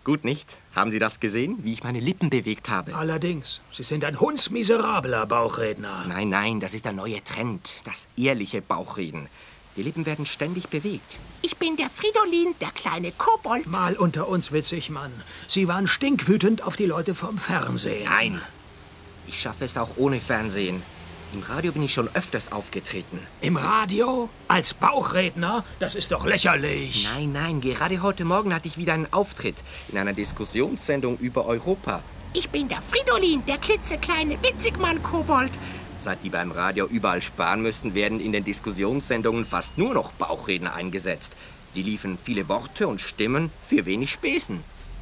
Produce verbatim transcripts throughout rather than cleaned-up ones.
Gut, nicht? Haben Sie das gesehen, wie ich meine Lippen bewegt habe? Allerdings. Sie sind ein hundsmiserabler Bauchredner. Nein, nein, das ist der neue Trend. Das ehrliche Bauchreden. Die Lippen werden ständig bewegt. Ich bin der Fridolin, der kleine Kobold. Mal unter uns witzig, Mann. Sie waren stinkwütend auf die Leute vom Fernsehen. Nein. Ich schaffe es auch ohne Fernsehen. Im Radio bin ich schon öfters aufgetreten. Im Radio? Als Bauchredner? Das ist doch lächerlich. Nein, nein, gerade heute Morgen hatte ich wieder einen Auftritt in einer Diskussionssendung über Europa. Ich bin der Fridolin, der klitzekleine Witzigmann-Kobold. Seit die beim Radio überall sparen müssen, werden in den Diskussionssendungen fast nur noch Bauchredner eingesetzt. Die liefern viele Worte und Stimmen für wenig Spesen.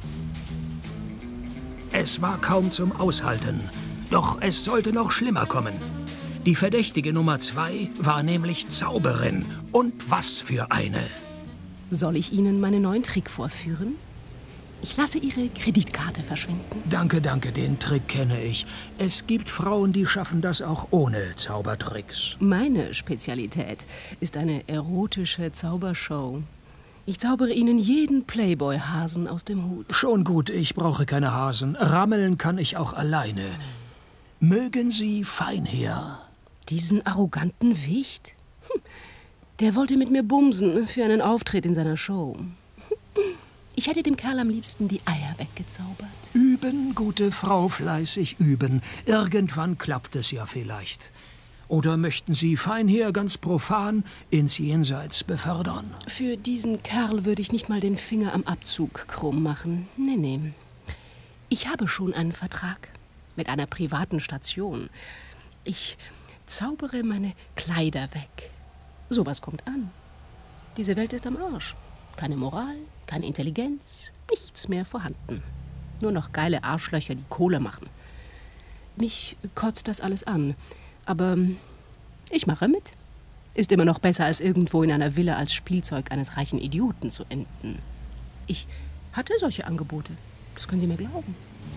Es war kaum zum Aushalten. Doch es sollte noch schlimmer kommen. Die verdächtige Nummer zwei war nämlich Zauberin. Und was für eine! Soll ich Ihnen meinen neuen Trick vorführen? Ich lasse Ihre Kreditkarte verschwinden. Danke, danke, den Trick kenne ich. Es gibt Frauen, die schaffen das auch ohne Zaubertricks. Meine Spezialität ist eine erotische Zaubershow. Ich zaubere Ihnen jeden Playboy-Hasen aus dem Hut. Schon gut, ich brauche keine Hasen. Rammeln kann ich auch alleine. Mögen Sie Feinherr? Diesen arroganten Wicht? Hm. Der wollte mit mir bumsen für einen Auftritt in seiner Show. Ich hätte dem Kerl am liebsten die Eier weggezaubert. Üben, gute Frau, fleißig üben. Irgendwann klappt es ja vielleicht. Oder möchten Sie Feinherr ganz profan ins Jenseits befördern? Für diesen Kerl würde ich nicht mal den Finger am Abzug krumm machen. Nee, nee. Ich habe schon einen Vertrag mit einer privaten Station. Ich zaubere meine Kleider weg. Sowas kommt an. Diese Welt ist am Arsch. Keine Moral, keine Intelligenz, nichts mehr vorhanden. Nur noch geile Arschlöcher, die Kohle machen. Mich kotzt das alles an. Aber ich mache mit. Ist immer noch besser, als irgendwo in einer Villa als Spielzeug eines reichen Idioten zu enden. Ich hatte solche Angebote. Das können Sie mir glauben.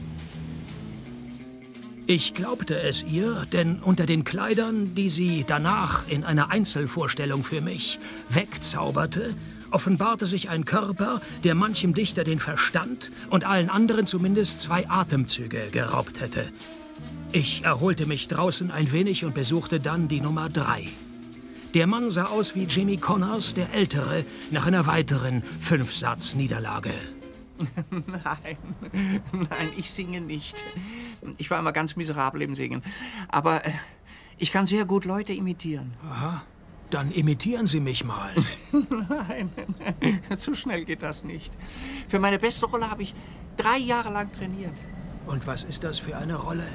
Ich glaubte es ihr, denn unter den Kleidern, die sie danach in einer Einzelvorstellung für mich wegzauberte, offenbarte sich ein Körper, der manchem Dichter den Verstand und allen anderen zumindest zwei Atemzüge geraubt hätte. Ich erholte mich draußen ein wenig und besuchte dann die Nummer drei. Der Mann sah aus wie Jimmy Connors, der Ältere, nach einer weiteren Fünfsatz-Niederlage. Nein, nein, ich singe nicht. Ich war immer ganz miserabel im Singen. Aber äh, ich kann sehr gut Leute imitieren. Aha, dann imitieren Sie mich mal. Nein, so schnell geht das nicht. Für meine beste Rolle habe ich drei Jahre lang trainiert. Und was ist das für eine Rolle?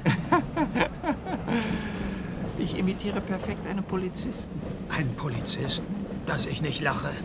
Ich imitiere perfekt einen Polizisten. Einen Polizisten? Dass ich nicht lache.